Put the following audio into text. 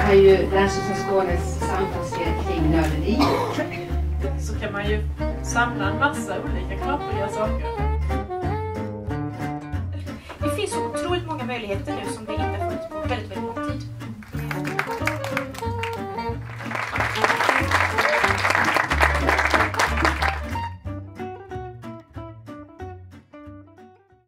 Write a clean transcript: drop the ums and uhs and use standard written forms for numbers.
har ju Länsstyrelsen Skånes samtalsgrepp kring nörderi. Så kan man ju samla en massa olika knapriga saker. Det finns så otroligt många möjligheter nu som det inte har funnits på väldigt lång tid.